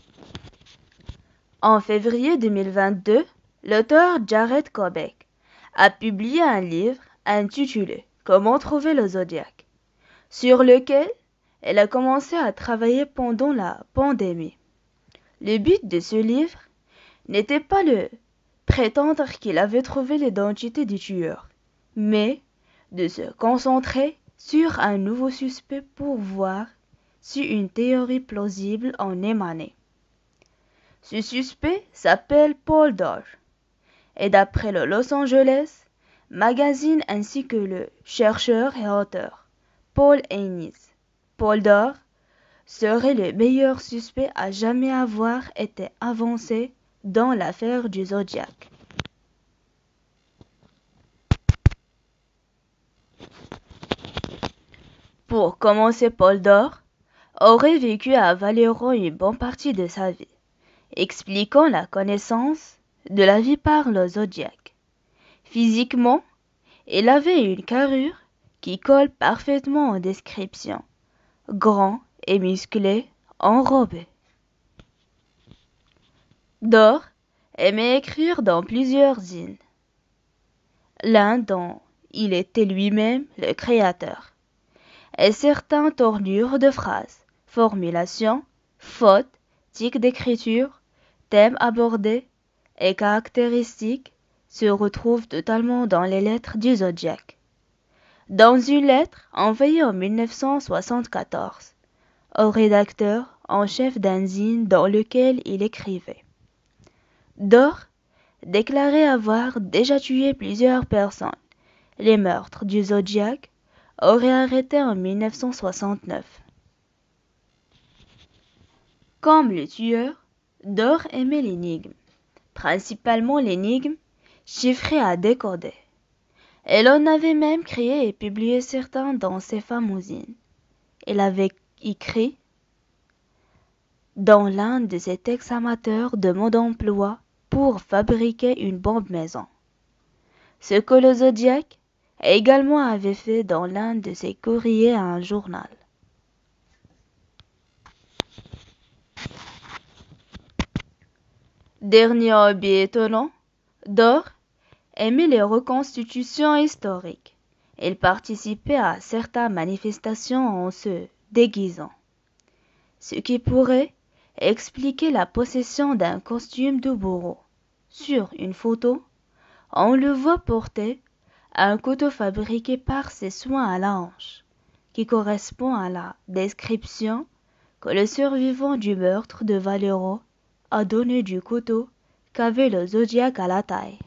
B: En février deux mille vingt-deux, l'auteur Jared Kobeck a publié un livre intitulé « Comment trouver le zodiaque », sur lequel elle a commencé à travailler pendant la pandémie. Le but de ce livre n'était pas de prétendre qu'il avait trouvé l'identité du tueur, mais de se concentrer sur un nouveau suspect pour voir si une théorie plausible en émanait. Ce suspect s'appelle Paul Dore, et d'après le Los Angeles Magazine ainsi que le chercheur et auteur Paul Haynes, Paul Dore serait le meilleur suspect à jamais avoir été avancé dans l'affaire du Zodiac. Pour commencer, Paul Dore aurait vécu à Valero une bonne partie de sa vie, expliquant la connaissance de la vie par le Zodiac. Physiquement, il avait une carrure qui colle parfaitement aux descriptions, grand et musclé, enrobé. Dore aimait écrire dans plusieurs zines, l'un dont il était lui-même le créateur, et certaines tournures de phrases, formulations, fautes, tics d'écriture, thèmes abordés et caractéristiques se retrouvent totalement dans les lettres du Zodiac. Dans une lettre envoyée en mille neuf cent soixante-quatorze au rédacteur en chef d'un zine dans lequel il écrivait, Dore déclarait avoir déjà tué plusieurs personnes. Les meurtres du Zodiac auraient arrêté en mille neuf cent soixante-neuf. Comme le tueur, Dore aimait l'énigme, principalement l'énigme chiffrée à décoder. Elle en avait même créé et publié certains dans ses fanzines. Elle avait écrit dans l'un de ses textes amateurs de mode d'emploi pour fabriquer une bombe maison, ce que le Zodiac également avait fait dans l'un de ses courriers à un journal. Dernier hobby étonnant, Dore aimait les reconstitutions historiques. Il participait à certaines manifestations en se déguisant, ce qui pourrait expliquer la possession d'un costume de bourreau. Sur une photo, on le voit porter un couteau fabriqué par ses soins à la hanche, qui correspond à la description que le survivant du meurtre de Valero a donné du couteau qu'avait le Zodiac à la taille.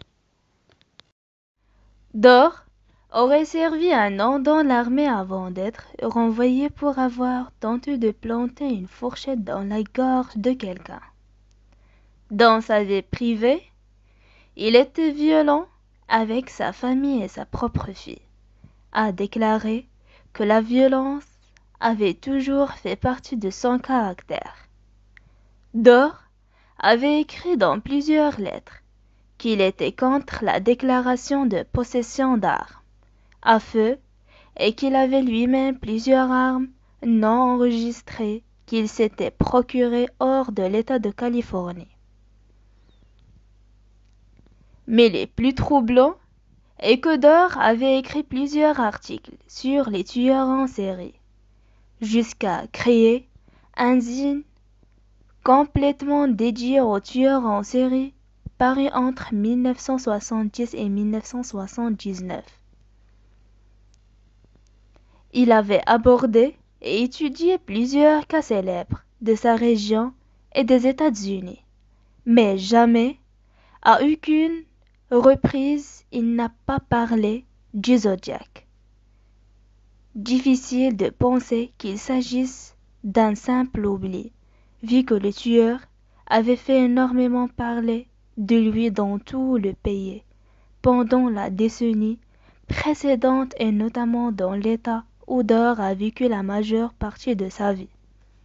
B: Dore aurait servi un an dans l'armée avant d'être renvoyé pour avoir tenté de planter une fourchette dans la gorge de quelqu'un. Dans sa vie privée, il était violent avec sa famille et sa propre fille, a déclaré que la violence avait toujours fait partie de son caractère. Dore avait écrit dans plusieurs lettres qu'il était contre la déclaration de possession d'armes à feu et qu'il avait lui-même plusieurs armes non enregistrées qu'il s'était procurées hors de l'État de Californie. Mais le plus troublant est que Dore avait écrit plusieurs articles sur les tueurs en série, jusqu'à créer un zine complètement dédié aux tueurs en série paru entre mille neuf cent soixante-dix et mille neuf cent soixante-dix-neuf. Il avait abordé et étudié plusieurs cas célèbres de sa région et des États-Unis, mais jamais, à aucune reprise, il n'a pas parlé du Zodiac. Difficile de penser qu'il s'agisse d'un simple oubli, vu que le tueur avait fait énormément parler de lui dans tout le pays pendant la décennie précédente et notamment dans l'État où Dore a vécu la majeure partie de sa vie.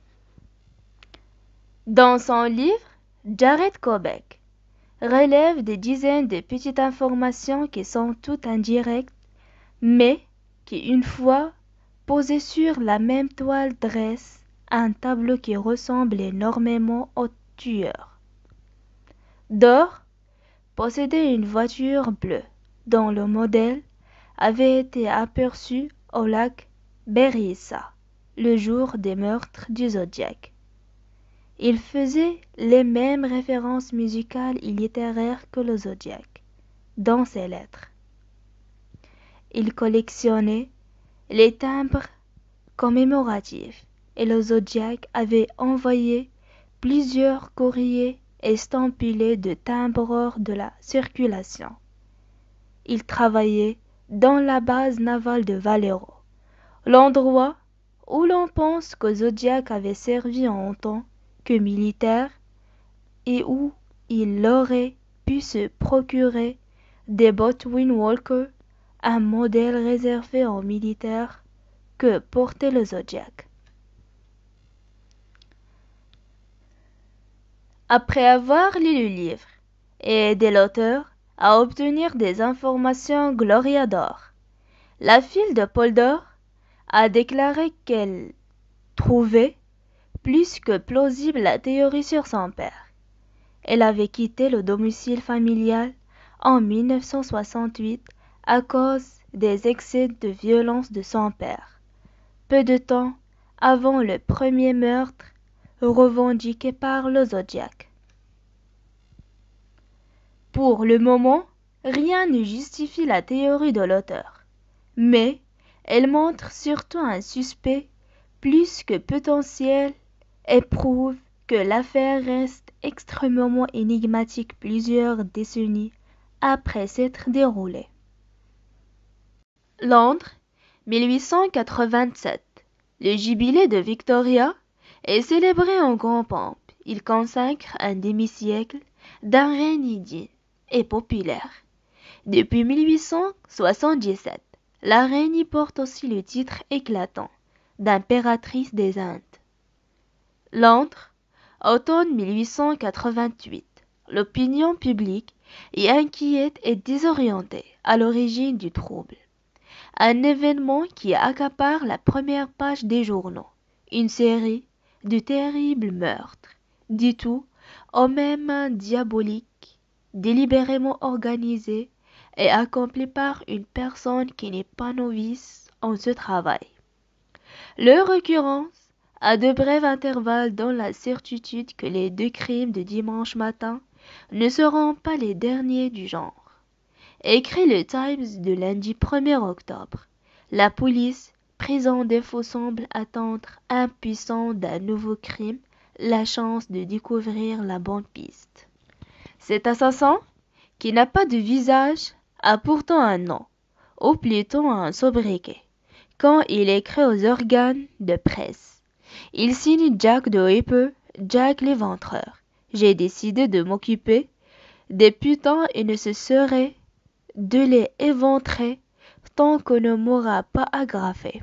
B: Dans son livre, Jared Kobek relève des dizaines de petites informations qui sont toutes indirectes, mais qui, une fois posées sur la même toile, dressent un tableau qui ressemble énormément au tueur. Dore possédait une voiture bleue dont le modèle avait été aperçu au lac Berissa le jour des meurtres du Zodiac. Il faisait les mêmes références musicales et littéraires que le Zodiac dans ses lettres. Il collectionnait les timbres commémoratifs et le Zodiac avait envoyé plusieurs courriers estampillés de timbreurs de la circulation. Il travaillait dans la base navale de Valero, l'endroit où l'on pense que Zodiac avait servi en tant que militaire et où il aurait pu se procurer des Botwin Walker, un modèle réservé aux militaires que portait le Zodiac. Après avoir lu le livre et aidé l'auteur à obtenir des informations Gloria d'or, la fille de Paul d'Or a déclaré qu'elle trouvait plus que plausible la théorie sur son père. Elle avait quitté le domicile familial en mille neuf cent soixante-huit à cause des excès de violence de son père, peu de temps avant le premier meurtre revendiqué par le Zodiac. Pour le moment, rien ne justifie la théorie de l'auteur, mais elle montre surtout un suspect plus que potentiel et prouve que l'affaire reste extrêmement énigmatique plusieurs décennies après s'être déroulée. Londres, mille huit cent quatre-vingt-sept. Le jubilé de Victoria est célébré en grande pompe. Il consacre un demi-siècle d'un règne digne et populaire. Depuis mille huit cent soixante-dix-sept, la reine y porte aussi le titre éclatant d'impératrice des Indes. Londres, automne mille huit cent quatre-vingt-huit. L'opinion publique est inquiète et désorientée à l'origine du trouble. Un événement qui accapare la première page des journaux, une série de terribles meurtres, du tout au même diabolique, délibérément organisés et accomplis par une personne qui n'est pas novice en ce travail. Leur occurrence à de brefs intervalles dans la certitude que les deux crimes de dimanche matin ne seront pas les derniers du genre. Écrit le Times de lundi premier octobre, la police, prise en défaut, semble attendre, impuissante d'un nouveau crime, la chance de découvrir la bonne piste. Cet assassin, qui n'a pas de visage, a pourtant un nom, ou plutôt un sobriquet, quand il écrit aux organes de presse. Il signe Jack the Ripper, Jack l'éventreur. J'ai décidé de m'occuper des putains et ne cesserai de les éventrer tant qu'on ne m'aura pas agrafé.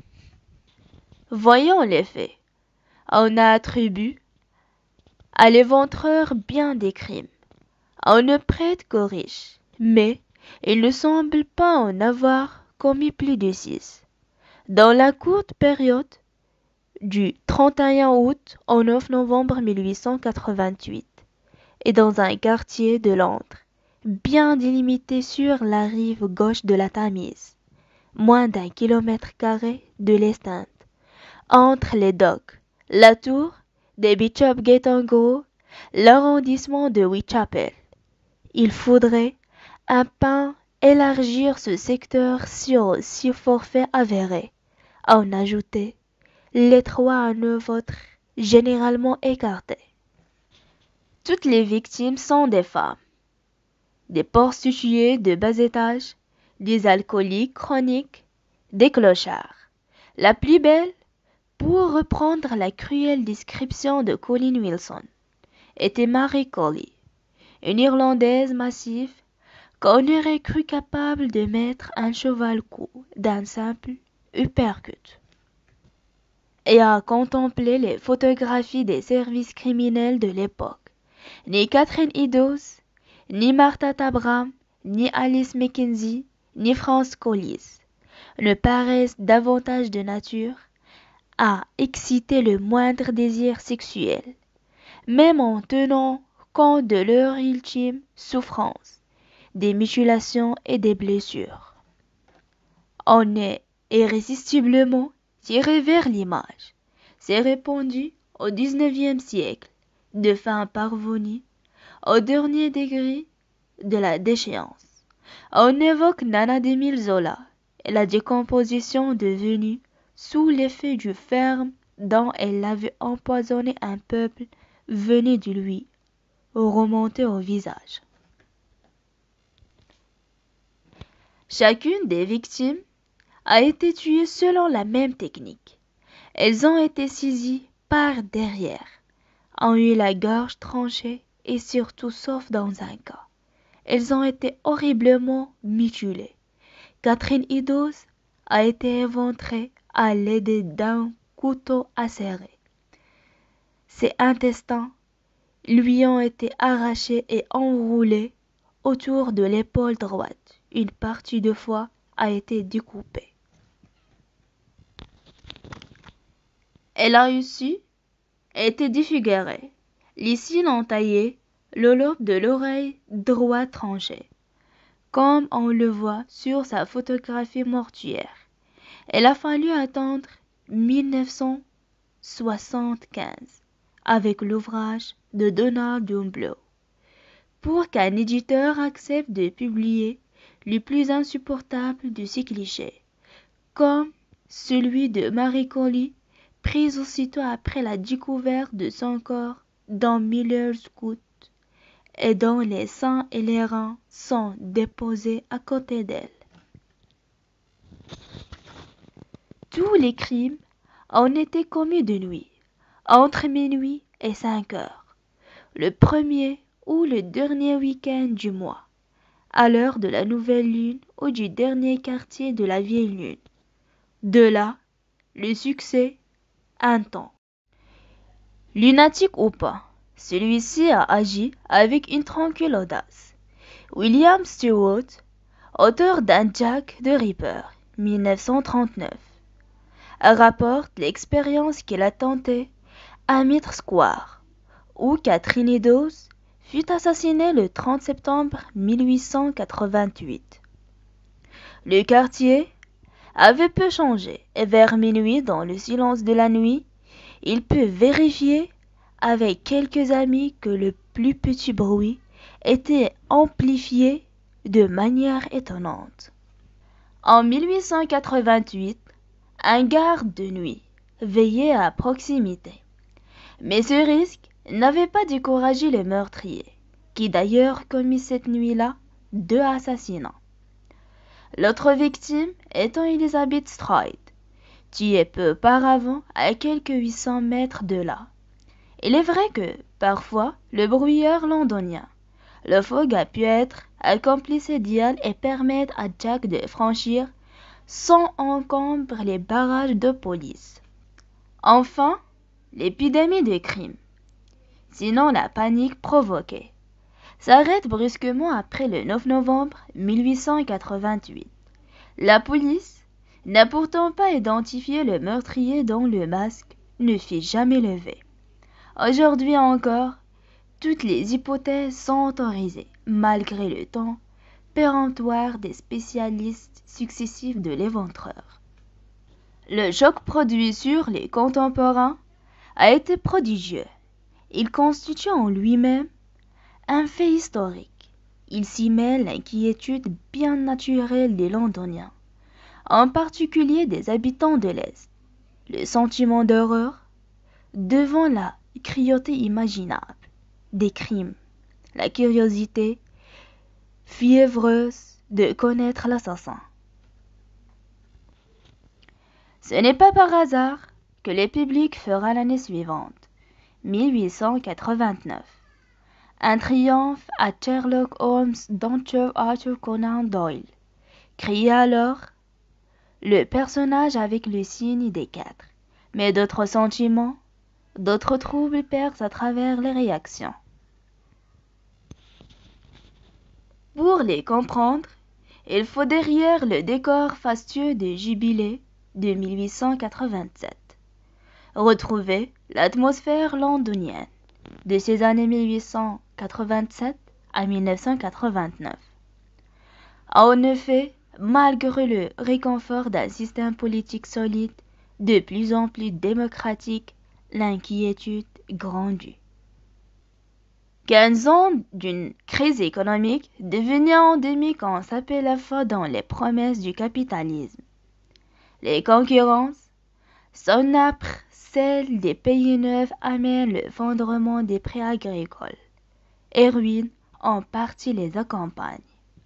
B: Voyons les faits. On a attribué à l'éventreur bien des crimes. On ne prête qu'aux riches, mais il ne semble pas en avoir commis plus de six. Dans la courte période du trente et un août au neuf novembre mille huit cent quatre-vingt-huit, et dans un quartier de Londres, bien délimité sur la rive gauche de la Tamise, moins d'un kilomètre carré de l'East End, entre les docks, la tour des Bishopsgate en gros, l'arrondissement de Whitechapel. Il faudrait un peu élargir ce secteur sur six forfaits avérés, en ajouter les trois à neuf autres généralement écartés. Toutes les victimes sont des femmes, des prostituées de bas étage, des alcooliques chroniques, des clochards. La plus belle, pour reprendre la cruelle description de Colin Wilson, était Mary Colley, une Irlandaise massive qu'on aurait cru capable de mettre un cheval-cou d'un simple uppercut. Et à contempler les photographies des services criminels de l'époque, ni Catherine Eddowes, ni Martha Tabram, ni Alice Mackenzie, ni France Collis ne paraissent davantage de nature à exciter le moindre désir sexuel, même en tenant compte de leur ultime souffrance, des mutilations et des blessures. On est irrésistiblement tiré vers l'image. C'est répandu au dix-neuvième siècle, de fin parvenue au dernier degré de la déchéance. On évoque Nana d'Émile Zola et la décomposition devenue sous l'effet du ferme dont elle avait empoisonné un peuple venait de lui remonter au visage. Chacune des victimes a été tuée selon la même technique. Elles ont été saisies par derrière, ont eu la gorge tranchée et surtout, sauf dans un cas, elles ont été horriblement mutilées. Catherine Eddowes a été éventrée à l'aide d'un couteau acéré. Ses intestins lui ont été arrachés et enroulés autour de l'épaule droite. Une partie de foie a été découpée. Elle a aussi été défigurée. Les cils entaillés, le lobe de l'oreille droite tranché, comme on le voit sur sa photographie mortuaire. Il a fallu attendre mille neuf cent soixante-quinze avec l'ouvrage de Donald Dunblow pour qu'un éditeur accepte de publier le plus insupportable de ces clichés, comme celui de Marie Colley, prise aussitôt après la découverte de son corps dans Miller's Court et dont les seins et les reins sont déposés à côté d'elle. Tous les crimes ont été commis de nuit, entre minuit et cinq heures, le premier ou le dernier week-end du mois, à l'heure de la nouvelle lune ou du dernier quartier de la vieille lune. De là, le succès un temps. Lunatique ou pas, celui-ci a agi avec une tranquille audace. William Stewart, auteur d'un Jack the Ripper, mille neuf cent trente-neuf, rapporte l'expérience qu'il a tentée à Mitre Square, où Catherine Eddowes fut assassinée le trente septembre mille huit cent quatre-vingt-huit. Le quartier avait peu changé et vers minuit, dans le silence de la nuit, il peut vérifier avec quelques amis que le plus petit bruit était amplifié de manière étonnante. En mille huit cent quatre-vingt-huit, un garde de nuit veillait à proximité. Mais ce risque n'avait pas découragé le meurtrier, qui d'ailleurs commit cette nuit-là deux assassinats. L'autre victime étant Elizabeth Stride, tuée peu auparavant à quelques huit cents mètres de là. Il est vrai que, parfois, le brouillard londonien, le fog a pu être un complice idéal et permettre à Jack de franchir sans encombre les barrages de police. Enfin, l'épidémie de crime, sinon la panique provoquée, s'arrête brusquement après le neuf novembre mille huit cent quatre-vingt-huit. La police n'a pourtant pas identifié le meurtrier dont le masque ne fut jamais levé. Aujourd'hui encore, toutes les hypothèses sont autorisées, malgré le temps péremptoire des spécialistes successifs de l'éventreur. Le choc produit sur les contemporains a été prodigieux. Il constitue en lui-même un fait historique. Il s'y mêle l'inquiétude bien naturelle des Londoniens, en particulier des habitants de l'Est, le sentiment d'horreur devant la cruauté imaginable des crimes, la curiosité fiévreuse de connaître l'assassin. Ce n'est pas par hasard que le public fera l'année suivante, mille huit cent quatre-vingt-neuf, un triomphe à Sherlock Holmes d'Arthur Arthur Conan Doyle. Crié alors le personnage avec le signe des quatre, mais d'autres sentiments, d'autres troubles percent à travers les réactions. Pour les comprendre, il faut derrière le décor fastueux de Jubilé de mille huit cent quatre-vingt-sept retrouver l'atmosphère londonienne de ces années mille huit cent quatre-vingt-sept à mille neuf cent quatre-vingt-neuf. En effet, malgré le réconfort d'un système politique solide, de plus en plus démocratique, l'inquiétude grandit. Quinze ans d'une crise économique devenue endémique en sapait la foi dans les promesses du capitalisme. Les concurrences, son âpre, celle des pays neufs amènent le fondement des prix agricoles et ruinent en partie les accompagne.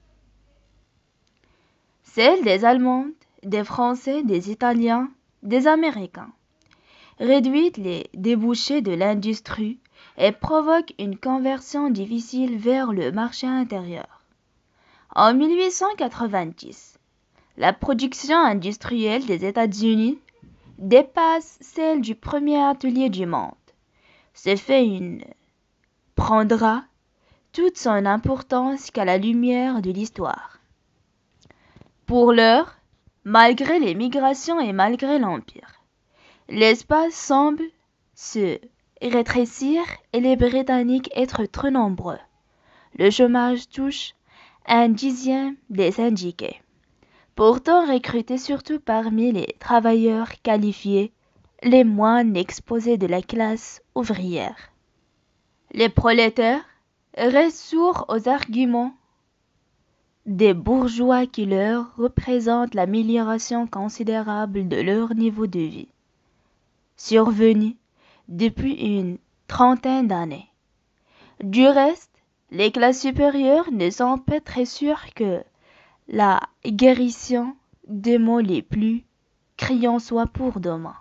B: Celle des Allemands, des Français, des Italiens, des Américains réduit les débouchés de l'industrie et provoque une conversion difficile vers le marché intérieur. En mille huit cent quatre-vingt-dix, la production industrielle des États-Unis dépasse celle du premier atelier du monde. Ce fait une prendra toute son importance qu'à la lumière de l'histoire. Pour l'heure, malgré les migrations et malgré l'Empire, l'espace semble se rétrécir et les Britanniques être trop nombreux. Le chômage touche un dixième des syndiqués, pourtant recrutés surtout parmi les travailleurs qualifiés, les moins exposés de la classe ouvrière. Les prolétaires restent sourds aux arguments des bourgeois qui leur représentent l'amélioration considérable de leur niveau de vie, survenue depuis une trentaine d'années. Du reste, les classes supérieures ne sont pas très sûres que la guérison des maux les plus criants soit pour demain.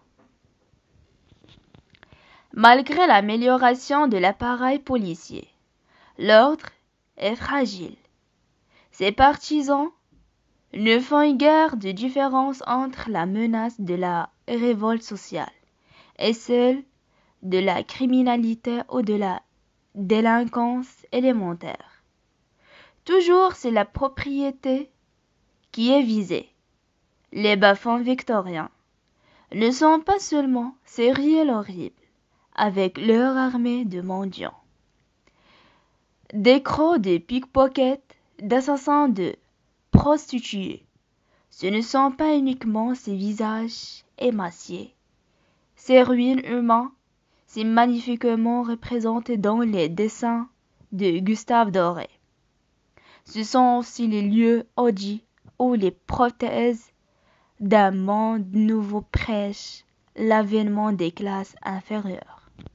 B: Malgré l'amélioration de l'appareil policier, l'ordre est fragile. Ses partisans ne font guère de différence entre la menace de la révolte sociale et celle de la criminalité ou de la délinquance élémentaire. Toujours c'est la propriété qui est visée. Les bas-fonds victoriens ne sont pas seulement sérieux horribles avec leur armée de mendiants. Des crocs de pickpockets, d'assassins, de prostituées. Ce ne sont pas uniquement ces visages émaciés. Ces ruines humaines, si magnifiquement représentées dans les dessins de Gustave Doré. Ce sont aussi les lieux audits où les prothèses d'un monde nouveau prêchent l'avènement des classes inférieures.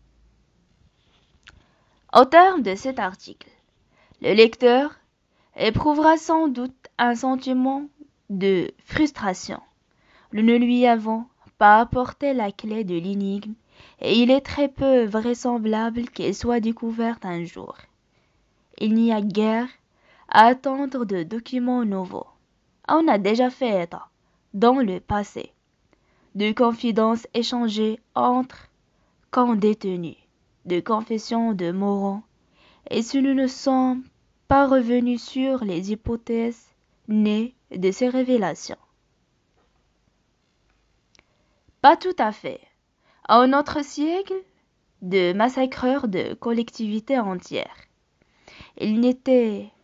B: Au terme de cet article, le lecteur éprouvera sans doute un sentiment de frustration. Nous ne lui avons pas apporté la clé de l'énigme et il est très peu vraisemblable qu'elle soit découverte un jour. Il n'y a guère à attendre de documents nouveaux. On a déjà fait état, dans le passé, de confidences échangées entre camps détenus, de confessions de morons, et si nous ne sommes pas revenus sur les hypothèses nées de ces révélations. Pas tout à fait. En notre siècle de massacreurs de collectivités entières, il n'était